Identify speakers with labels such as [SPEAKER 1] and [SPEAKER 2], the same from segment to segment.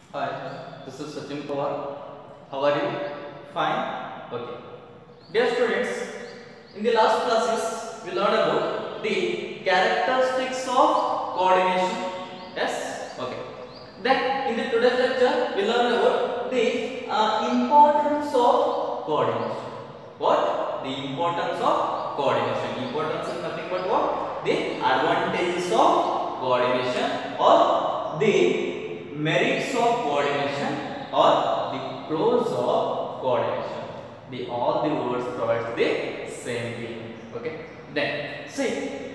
[SPEAKER 1] Hi, this is Sachin Pawar. How are you? Fine? Okay. Dear students, in the last classes, we learned about the characteristics of coordination. Yes? Okay. Then, in the today's lecture, we learn about the importance of coordination. What? The importance of coordination. Importance is nothing but what? The advantages of coordination or the merits of coordination or the pros of coordination. The all the words provides the same thing. Okay. Then see,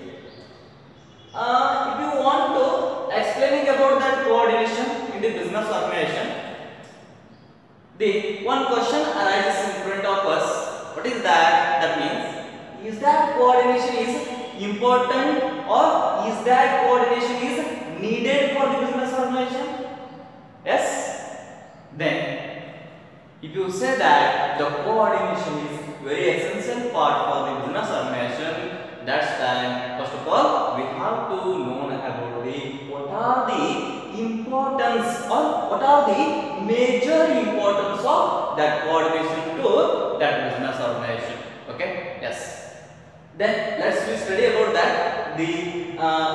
[SPEAKER 1] if you want to explaining about that coordination in the business organization, the one question arises in front of us. What is that? That means, is that coordination is important or is that coordination is needed for the business organization? Yes? Then, if you say that the coordination is very essential part for the business organization, that's time, first of all, we have to know about the what are the importance or what are the major importance of that coordination to that business organization. Okay? Yes. Then let's we study about that the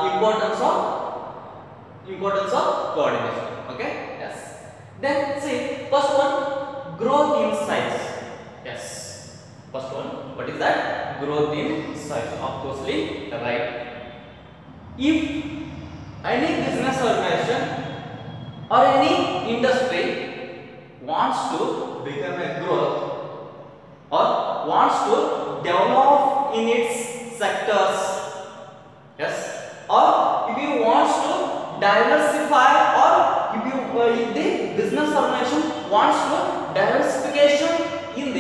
[SPEAKER 1] importance of coordination. Okay? Then see, first one, growth in size. Yes. First one, what is that? Growth in size. Of course, right. If any business organization or any industry wants to become a growth or wants to develop in its sectors, yes, or if you wants to diversify or if the business organization wants to diversification in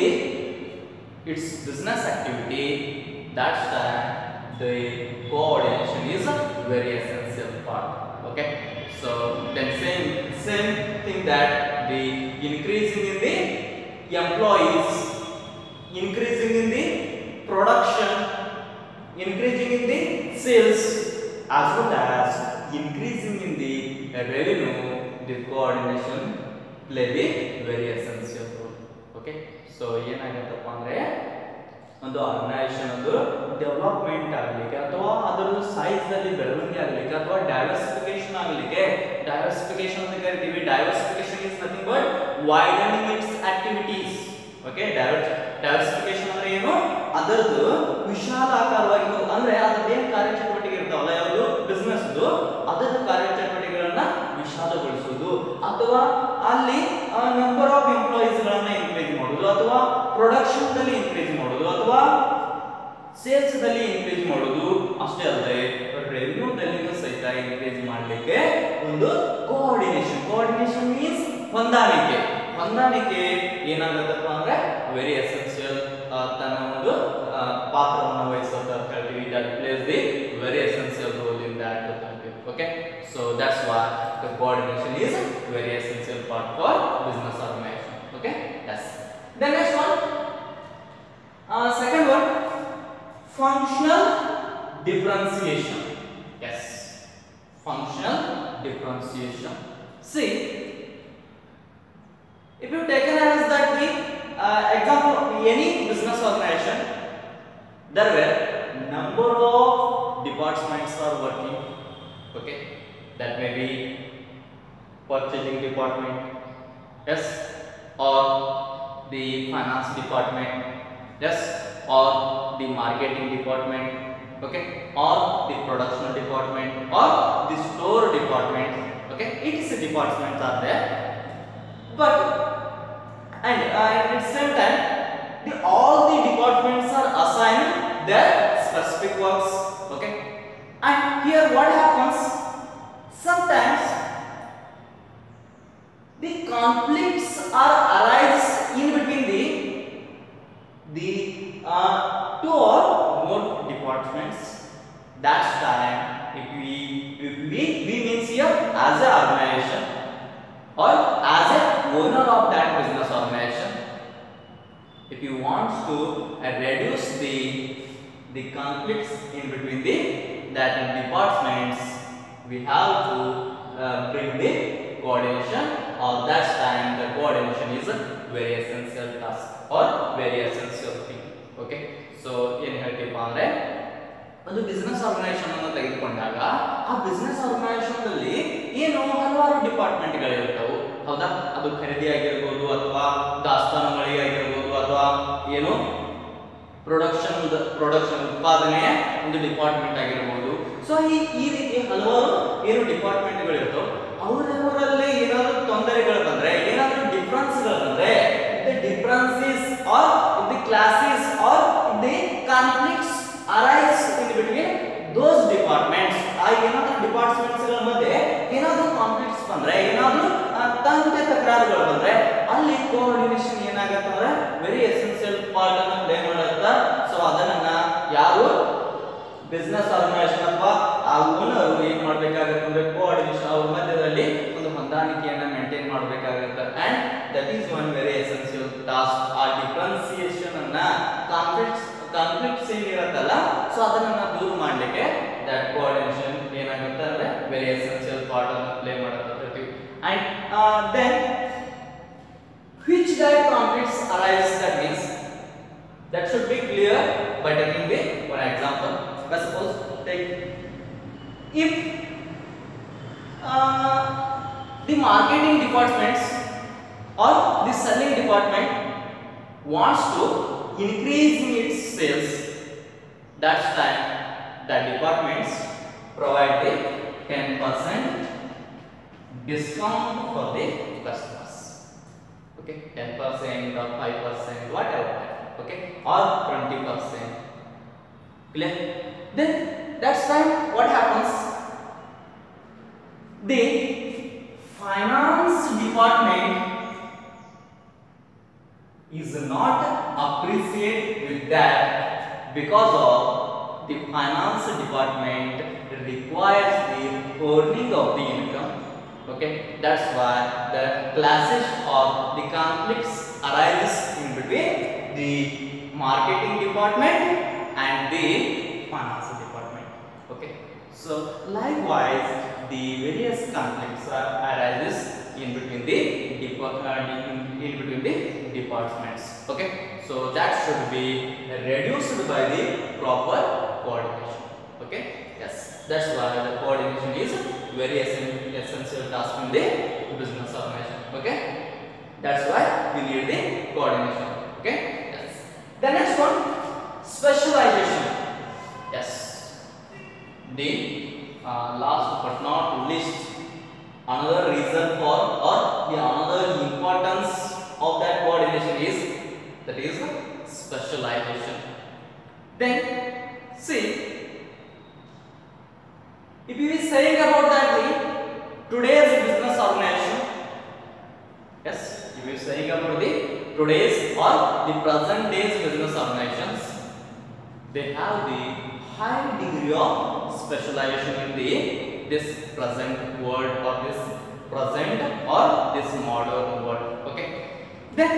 [SPEAKER 1] its business activity, that's time the coordination is a very essential part. Okay, so then same thing that the increasing in the employees, increasing in the production, increasing in the sales, as well as increasing in the revenue, the coordination play the very essential role. Okay, so ಏನಾಗುತ್ತಪ್ಪ ಅಂದ್ರೆ ಒಂದು organisation ಒಂದು development ಆಗಲಿಕ್ಕೆ ಅಥವಾ ಅದರ size ನಲ್ಲಿ ಬೆಳವಣಿಗೆ ಆಗಲಿಕ್ಕೆ ಅಥವಾ ಡೈವರ್ಸಿಫಿಕೇಶನ್ ಆಗಲಿಕ್ಕೆ, ಡೈವರ್ಸಿಫಿಕೇಶನ್ ಅಂತ ಕರಿತೀವಿ. Diversification is nothing but widening its activities. Okay, diversification ಅಂದ್ರೆ ಏನು? ಅದರದ್ದು ವಿಶಾಲಾಕಾರವಾಗಿ ಅಂದ್ರೆ ಅದರದ್ದು ಏನು ಕಾರ್ಯಚಟುವಟಿಕೆ ಇರ್ತಾವಲ್ಲ, ಯಾವುದು ಬಿಸ್ನೆಸ್ ಅದರ ಕಾರ್ಯಚಟುವಟಿಕೆಗಳನ್ನ ವಿಶಾಲಗೊಳಿಸುವುದು ಅಥವಾ ಅಲ್ಲಿ ನಂಬರ್ ಆಫ್ ಎಂಪ್ಲಾಯೀಸ್ ಗಳನ್ನ ಇನ್ಕ್ರೀಸ್ ಮಾಡುವುದು ಅಥವಾ ಪ್ರೊಡಕ್ಷನ್ ದಲ್ಲಿ ಇನ್ಕ್ರೀಸ್ ಮಾಡುವುದು ಅಥವಾ ಸೇಲ್ಸ್ ದಲ್ಲಿ ಇನ್ಕ್ರೀಸ್ ಮಾಡುವುದು. ಅಷ್ಟೇ ಅಲ್ಲದೆ ರೆವೆನ್ಯೂ ದಲ್ಲಿ ಸಹಿತ ಇನ್ಕ್ರೀಸ್ ಮಾಡಲಿಕ್ಕೆ ಒಂದು ಕೋಆರ್ಡಿನೇಷನ್ ಮೀನ್ಸ್ ಹೊಂದಾಣಿಕೆ ಏನಾಗುತ್ತಪ್ಪ ಅಂದ್ರೆ ವೆರಿ ಎಸೆನ್ಷಿಯಲ್, ತನ್ನ ಒಂದು ಪಾತ್ರವನ್ನು ವಹಿಸುತ್ತೆ ಅಂತ ಹೇಳ್ತೀವಿ. That plays the very essential role in that ಅಂತ ಹೇಳ್ತೀವಿ. Okay, so that's why the coordination is very essential part for business organization. Okay, yes. Then next one, second one, functional differentiation. Yes, functional differentiation. See, if you taken as that the example of any business organization, there were number of departments are working. Okay, that may be purchasing department, yes, or the finance department, yes, or the marketing department, okay, or the production department, or the store department. Okay, etc departments are there, but and at the same time all the departments are assigned their specific works. Okay, and here what happens, sometimes the conflicts are arise in between the two or more departments. That's time if we means here as a organization or as a owner of that business organization, if you want to reduce the conflicts in between that departments, we have to bring the coordination or very essential task or very essential thing. Okay, so ಏನು ಹೇಳ್ತೀವಪ್ಪ ಅಂದ್ರೆ ಒಂದು business organization ಅನ್ನು ತೆಗೆದುಕೊಂಡಾಗ ಆ business organization ಅಲ್ಲಿ ಏನು ಹಲವಾರು ಡಿಪಾರ್ಟ್ಮೆಂಟ್ಗಳು ಇರ್ತವೆ. ಹೌದಾ, ಅದು ಖರೀದಿ ಆಗಿರ್ಬೋದು ಅಥವಾ ದಾಸ್ತಾನು ಮಳಿಗೆ ಆಗಿರ್ಬೋದು ಅಥವಾ ಏನು ಪ್ರೊಡಕ್ಷನ್ ಉತ್ಪಾದನೆಯ ಒಂದು ಡಿಪಾರ್ಟ್ಮೆಂಟ್ ಆಗಿರ್ಬೋದು. ಸೊ ಈ ರೀತಿ ಹಲವಾರು ಏನು ಡಿಪಾರ್ಟ್ಮೆಂಟ್ಗಳು ಇರ್ತವೆ. ಅವರವರಲ್ಲಿ ಏನಾದರೂ ತೊಂದರೆಗಳು ಬಂದ್ರೆ, ಏನಾದರೂ ಡಿಫರೆನ್ಸ್ಗಳು ಬಂದ್ರೆ, the differences or the clashes or the conflicts arise in between those departments. ಆ ಏನಾದರೂ ಡಿಪಾರ್ಟ್ಮೆಂಟ್ಸ್ ಗಳ ಮಧ್ಯೆ ಏನಾದರೂ ಕಾನ್ಫ್ಲಿಕ್ಟ್ಸ್ ಬಂದ್ರೆ, ಏನಾದರೂ ತಂತೆ ತಕರಾರುಗಳು ಬಂದ್ರೆ, ಅಲ್ಲಿ ಕೋಆರ್ಡಿನೇಷನ್ ಏನಾಗುತ್ತೆ ಅಂದ್ರೆ ವೆರಿ ಎಸೆನ್ಷಿಯಲ್ ಪಾರ್ಟ್ ಅನ್ನು ಪ್ಲೇ ಮಾಡುತ್ತಾ. ಸೊ ಅದನ್ನ ಯಾರು ಬಿಸ್ನೆಸ್ ಆರ್ಗನೈಸೇಷನ್ ಅಥವಾ ಆ ಓನರ್ ಏನ್ ಮಾಡ್ಬೇಕಾಗುತ್ತೆ ಅಂದ್ರೆ ಕೋಆರ್ಡಿನೇಷನ್ ಅವ್ರ ಮಧ್ಯದಲ್ಲಿ ಒಂದು ಹೊಂದಾಣಿಕೆಯನ್ನ ಮೇಂಟೈನ್ ಮಾಡಬೇಕಾಗುತ್ತೆ. And that is one very essential task. ಆ ಡಿಫರೆನ್ಸಿಯೇಷನ್ ಅನ್ನ ಕಾನ್ಫ್ಲಿಕ್ಟ್ಸ್ ಏನಿರುತ್ತಲ್ಲ, ಸೊ ಅದನ್ನ ದೂರ ಮಾಡಲಿಕ್ಕೆ ದಟ್ ಕೋಆರ್ಡಿನೇಷನ್ ಏನಾಗುತ್ತೆ ಅಂದ್ರೆ ವೆರಿ ಎಸೆನ್ಷಿಯಲ್ ಪಾರ್ಟ್ ಅನ್ನು ಪ್ಲೇ ಮಾಡುತ್ತೆ. And then which that conflicts arise, that means that should be clear by taking the one example. Let's suppose take if the marketing departments or the selling department wants to increase in its sales, that's time the departments provide the 10% discount for the customers. Okay, 10% or 5%, whatever. Okay, or 20%. Clear? Then that's time what happens? The finance department is not appreciate with that, because of the finance department requires the earning of the income. Okay, that's why the clashes or the conflicts arise in between the marketing department and the finance department. Okay, so likewise the various conflicts arises in between the departments. Okay, so that should be reduced by the proper coordination. Okay, yes, that's why the coordination is very essential task in the business organization. Okay, that's why we need the coordination. Okay, yes. The next one, specialization. Yes, the last but not least, another reason for or the another importance of that coordination is specialization. Then see, if we are saying about that thing, today's business organization, yes, if we are saying about the today's or the present days business organizations, they have the high degree of specialization in this present world or this present or this modern world. Okay, then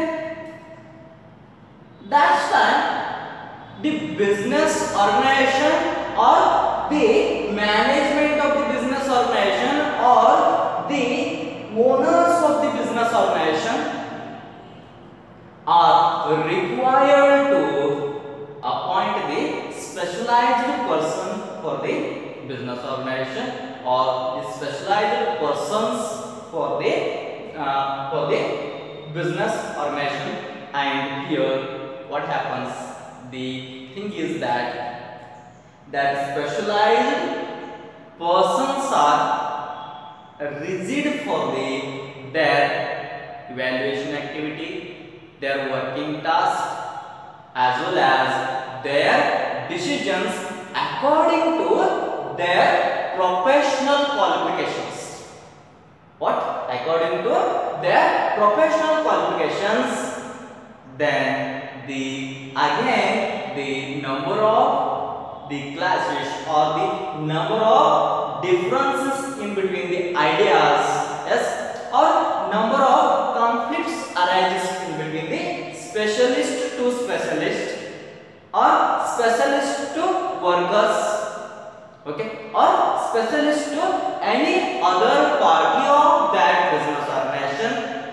[SPEAKER 1] that's time the business organization or the management of the business organization or the owners of the business organization are required to appoint the specialized person for the business organization or the specialized persons for the business organization. And here what happens, the thing is that specialized persons are rigid for their evaluation activity, their working task, as well as their decisions according to their professional qualifications. What? According to their professional qualifications. Then the number of the clashes or the number of differences in between the ideas, yes, or number of conflicts arises in between the specialist to specialist or specialist to workers, okay, or specialist to any other party of that business organization.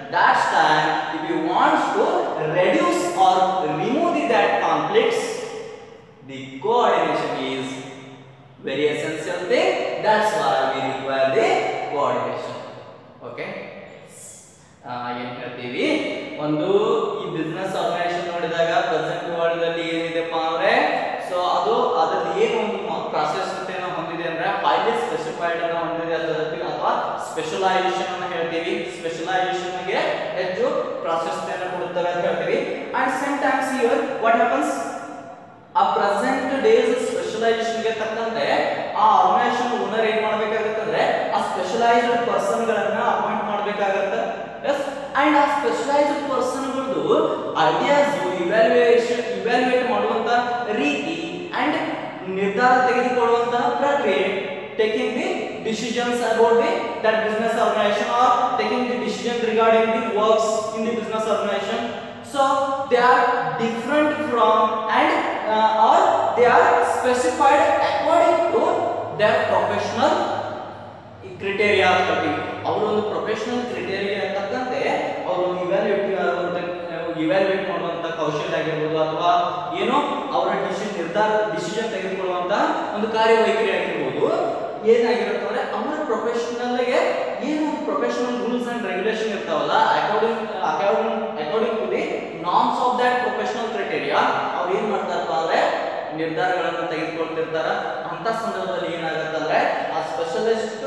[SPEAKER 1] That's time if you want to reduce or remove that conflicts, the coordination is very essential thing. That's why we require the coordination. Okay. ಏನು ಹೇಳ್ತೀವಿ, ಒಂದು ಈ business organisation ನೋಡಿದಾಗ present world ಅಲ್ಲಿ ಏನಿದೆಪ್ಪ ಅಂದ್ರೆ so ಅದು ಅದರಲ್ಲಿ ಏನು ಒಂದು ಪ್ರಾಸೆಸ್ ಹೊಂದಿದೆ ಅಂದ್ರೆ ಹೈಲಿ ಸ್ಪೆಸಿಫೈಡ್ ಅನ್ನು ಹೊಂದಿದೆ ಅಥವಾ ಸ್ಪೆಷಲೈಸೇಷನ್ ಅನ್ನು ಹೇಳ್ತೀವಿ. ಸ್ಪೆಷಲೈಸೇಷನ್ ಗೆ ಹೆಚ್ಚು ಪ್ರಾಶಸ್ತ್ಯವನ್ನು ಕೊಡುತ್ತವೆ ಅಂತ ಹೇಳ್ತೀವಿ. And sometimes here what happens, ಆ ಪ್ರೆಸೆಂಟ್ ಡೇಸ್ ಸ್ಪೆಷಲೈಸೇಷನ್ ಗೆ ತಕ್ಕಂತೆ ಆ ಆರ್ಗನೈಸೇಷನ್ ಓನರ್ ಏನ್ ಮಾಡಬೇಕಾಗುತ್ತೆ ಅಂದ್ರೆ ಆ ಸ್ಪೆಷಲೈಸ್ಡ್ ಪರ್ಸನ್ ಗಳನ್ನ ಅಪಾಯಿಂಟ್ ಮಾಡಬೇಕಾಗುತ್ತೆ. Yes, and ಆ ಸ್ಪೆಷಲೈಸ್ಡ್ ಪರ್ಸನ್ ಗಳದ್ದು ಐಡಿಯಾಸ್ ಇವ್ಯಾಲ್ಯೂಯೇಟ್ ಮಾಡುವಂತ ರೀತಿ ಅಂಡ್ ನಿರ್ಧಾರ ತೆಗೆದುಕೊಳ್ಳುವಂತ ಪ್ರಕ್ರಿಯೆ, taking the decisions about that business organization or taking the decision regarding the works in the business organization. So they are different from and or they are specified according to their professional criteria. ಅವರು ಒಂದು professional criteria ತಕ್ಕಂತೆ ಅವರು evaluate ಮಾಡುವಂತ ಕೌಶಲ್ಯ ಆಗಿರ್ಬೋದು ಅಥವಾ ಏನೋ ಅವರ ಡಿಸಿಷನ್ ತೆಗೆದುಕೊಳ್ಳುವಂತ ಒಂದು ಕಾರ್ಯವೈಖರಿ ಆಗಿರ್ಬೋದು ಏನಾಗಿರುತ್ತೆ ಅಂದ್ರೆ ಅವರ ಪ್ರೊಫೆಷನಲ್ ಗೆ ಏನು ಪ್ರೊಫೆಷನಲ್ ರೂಲ್ಸ್ ಅಂಡ್ ರೆಗ್ಯುಲೇಷನ್ ಇರ್ತಾವಲ್ಲ according to the norms of that professional criteria ಅವ್ರು ಏನ್ ಮಾಡ್ತಾರಪ್ಪ ಅಂದ್ರೆ ನಿರ್ಧಾರಗಳನ್ನು ತೆಗೆದುಕೊಳ್ತಿರ್ತಾರ. ಅಂತ ಸಂದರ್ಭದಲ್ಲಿ ಏನಾಗುತ್ತೆ ಅಂದ್ರೆ ಆ ಸ್ಪೆಷಲಿಸ್ಟ್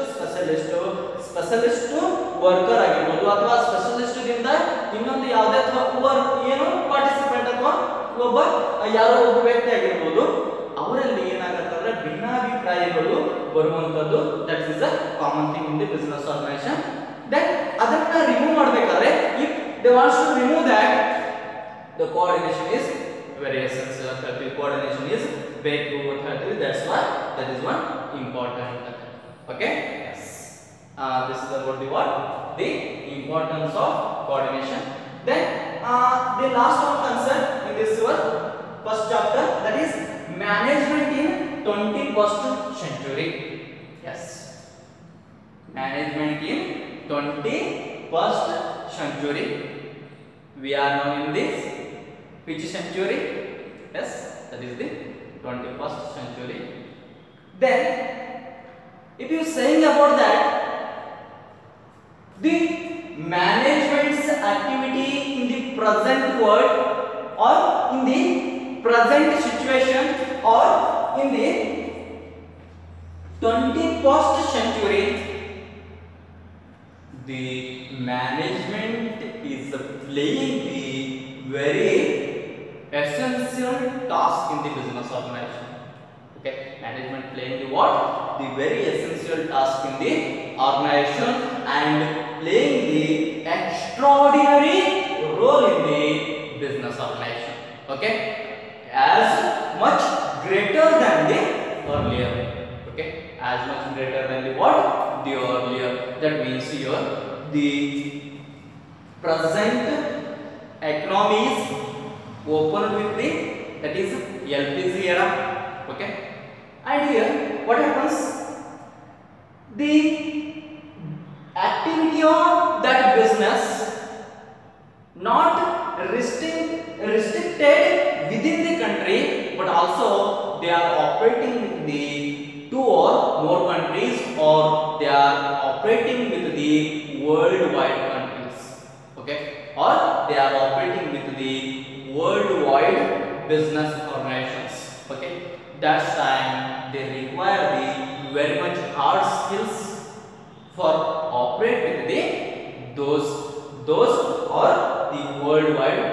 [SPEAKER 1] ವರ್ಕರ್ ಆಗಿರ್ಬೋದು ಅಥವಾ ಸ್ಪೆಷಲಿಸ್ಟ್ ದಿಂದ ಇನ್ನೊಂದು ಯಾವುದೇ ಅಥವಾ ಏನು ಪಾರ್ಟಿಸಿಪೆಂಟ್ ಅಥವಾ ಯಾರೋ ಒಬ್ಬ ವ್ಯಕ್ತಿ ಆಗಿರ್ಬೋದು ಅವರಲ್ಲಿ ಏನಾಗುತ್ತೆ ಅಂದ್ರೆ ಭಿನ್ನಾಭಿಪ್ರಾಯಗಳು ಬರುವಂತದ್ದು. That is a common thing in the business organisation. Then ಅದನ್ನ ರಿಮೂವ್ ಮಾಡಬೇಕಾದ್ರೆ if they wants to remove that the coordination is very essential. Coordination is very good. That's why that is one important. Okay. Yes. This is about the importance of coordination. Then the last one concept in this first chapter, that is management in 21st century. Yes. Management in 21st century. We are now in this which century? Yes, that is the 21st century. Then if you saying about that, the management's activity in the present world or in the present situation or in the 21st century, the management is playing the very essential task in the business organization. Okay, management playing the what? The very essential task in the organization and playing the extraordinary role in the business organization. Okay, as much greater than the earlier. Okay, as much greater than the what? The earlier. That means here the present economy is opened with the, that is LPG era. Okay, and here what happens, the activity of that business not restricted within the country, but also they are operating with the 2 or more countries, or they are operating with the worldwide countries. Okay, or they are operating with the worldwide business organizations. Okay, that time they require the very much hard skills for operate with the those or the worldwide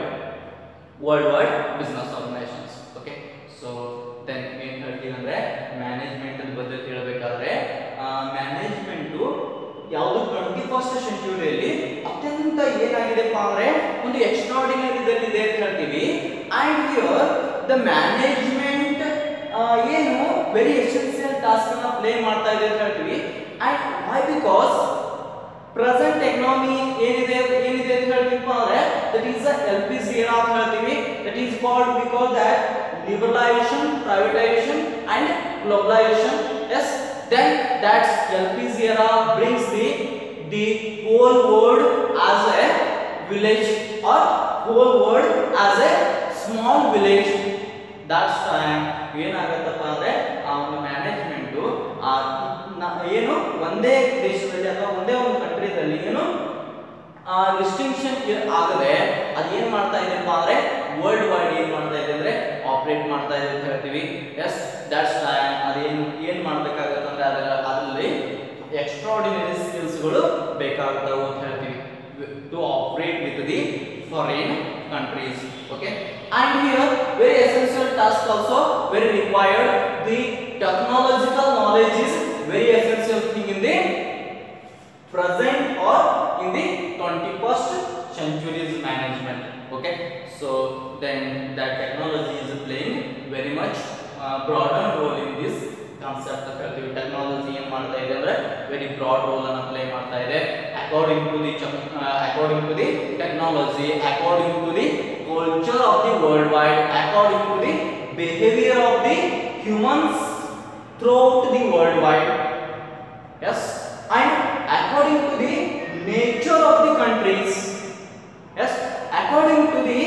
[SPEAKER 1] business organizations. Okay, so then ಏನು ಹೇಳ್ತೀವಿ ಅಂದ್ರೆ management ಬಗ್ಗೆ ಹೇಳಬೇಕಾದ್ರೆ management ಯಾವುದು 21st ಸೆಂಚುರಿಯಲ್ಲಿ ಅತ್ಯಂತ ಏನಾಗಿದೆಪ್ಪ ಅಂದ್ರೆ ಒಂದು extraordinary ಇದೆ ಅಂತ ಹೇಳ್ತೀವಿ. ಅಂಡ್ ಹಿಯರ್ ದ ಮ್ಯಾನೇಜ್ಮೆಂಟ್ ಏನು ವೆರಿ ಎಸೆನ್ಷಿಯಲ್ ಟಾಸ್ಕ್ ಅನ್ನು ಪ್ಲೇ ಮಾಡ್ತಾ ಇದೆ ಅಂತ ಹೇಳ್ತೀವಿ. And why because present economy ಏನಿದೆ ಅಂತ ಹೇಳ್ತೀವಿ ಅಂದ್ರೆ that is a LPG era ಅಂತ ಹೇಳ್ತೀವಿ. That is called because that liberalization, privatization and globalization. Yes, then that LPG era brings the whole world as a village or whole world as a small village. That's time ಏನಾಗುತ್ತಪ್ಪ ಅಂದ್ರೆ ಆ ಒಂದು management ಏನು ಒಂದೇ ದೇಶದಲ್ಲಿ ಅಥವಾ ಒಂದೇ ಒಂದು ಕಂಟ್ರಿದಲ್ಲಿ ಏನು ಡಿಸ್ಟಿಂಕ್ಷನ್ ಆಗದೆ ಅದೇನ್ ಮಾಡ್ತಾ ಇದೆಪ್ಪ ಅಂದ್ರೆ ವರ್ಲ್ಡ್ ವೈಡ್ ಏನ್ ಮಾಡ್ತಾ ಇದೆ ಅಂದ್ರೆ ಆಪರೇಟ್ ಮಾಡ್ತಾ ಇದೆ ಅಂತ ಹೇಳ್ತೀವಿ. ಎಸ್ ದಟ್ಸ್ ಟೈಮ್ ಅದೇನು ಏನ್ ಮಾಡ್ಬೇಕಾಗುತ್ತೆ ಅಂದ್ರೆ ಅದರಲ್ಲಿ ಎಕ್ಸ್ಟ್ರಾರ್ಡಿನರಿ ಸ್ಕಿಲ್ಸ್ ಗಳು ಬೇಕಾಗ್ತಾವೆ ಅಂತ ಹೇಳ್ತೀವಿ to operate with the foreign countries. Okay, and here very essential task also very required. The technological knowledge is very essential thing in the present or in the 21st century's management. Okay, so then that technology is playing very much broader role in this concept. Technology ಏನು ಮಾಡ್ತಾ ಇದೆ ಅಂದ್ರೆ very broad role ಅನ್ನು play ಮಾಡ್ತಾ ಇದೆ according to the technology, according to the culture of the worldwide, according to the behavior of the humans throughout the worldwide. Yes, and according to the nature of the countries. Yes, according to the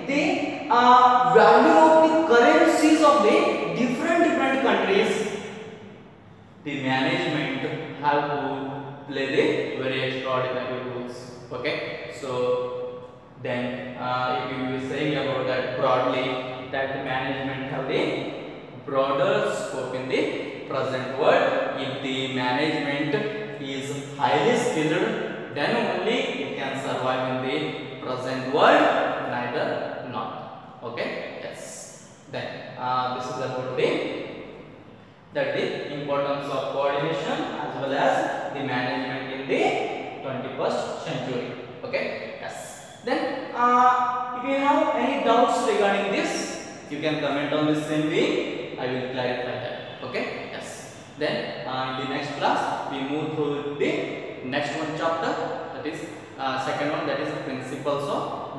[SPEAKER 1] value of the currencies of the different countries, the management have to play the very extraordinary roles. Okay, so then if you are saying about that broadly, that management have the broader scope in the present world. If the management is highly skilled, then only it can survive in the present world, neither not. Okay, yes, then this is about the importance of coordination as well as the management in the 21st century. Okay, yes, then if you have any doubts regarding this, you can comment on this same way. I will clarify that. Okay, yes, then in the next class we move through the next one chapter, that is second one, that is principles of